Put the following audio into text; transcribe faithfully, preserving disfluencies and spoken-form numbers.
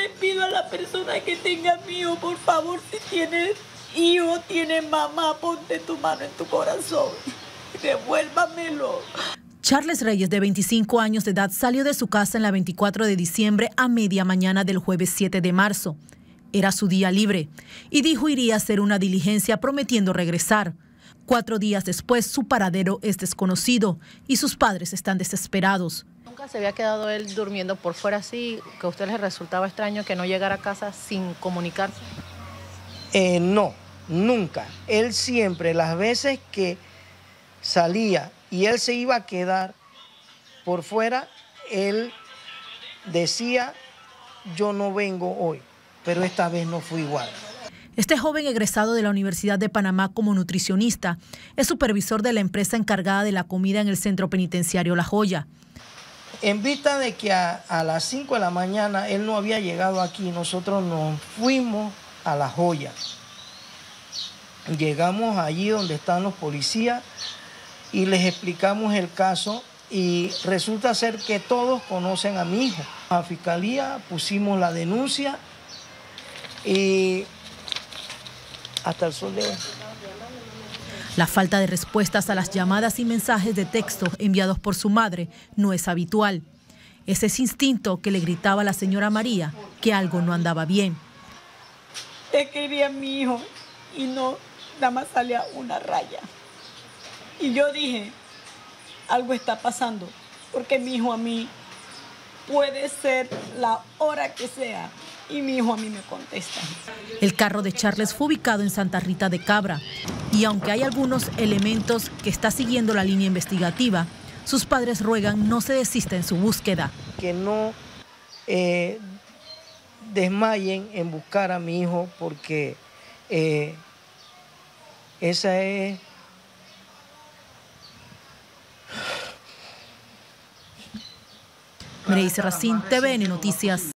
le pido a la persona que tenga mi hijo, por favor, si tienes hijo, tienes mamá, ponte tu mano en tu corazón y devuélvamelo. Charles Reyes, de veinticinco años de edad, salió de su casa en la veinticuatro de diciembre a media mañana del jueves siete de marzo. Era su día libre y dijo iría a hacer una diligencia prometiendo regresar. Cuatro días después, su paradero es desconocido y sus padres están desesperados. ¿Nunca se había quedado él durmiendo por fuera así, que a usted les resultaba extraño que no llegara a casa sin comunicarse? Eh, no, nunca. Él siempre, las veces que salía y él se iba a quedar por fuera, él decía, yo no vengo hoy, pero esta vez no fue igual. Este joven egresado de la Universidad de Panamá como nutricionista es supervisor de la empresa encargada de la comida en el centro penitenciario La Joya. En vista de que a, a las cinco de la mañana él no había llegado aquí, nosotros nos fuimos a La Joya. Llegamos allí donde están los policías y les explicamos el caso y resulta ser que todos conocen a mi hijo. A la fiscalía pusimos la denuncia y hasta el sol de hoy. La falta de respuestas a las llamadas y mensajes de texto enviados por su madre no es habitual. Es ese instinto que le gritaba a la señora María que algo no andaba bien. Te quería mi hijo y no, nada más salía una raya. Y yo dije, algo está pasando, porque mi hijo a mí puede ser la hora que sea. Y mi hijo a mí me contesta. El carro de Charles fue ubicado en Santa Rita de Cabra. Y aunque hay algunos elementos que está siguiendo la línea investigativa, sus padres ruegan no se desista en su búsqueda. Que no eh, desmayen en buscar a mi hijo porque eh, esa es... Mereis Racín, T V N Noticias.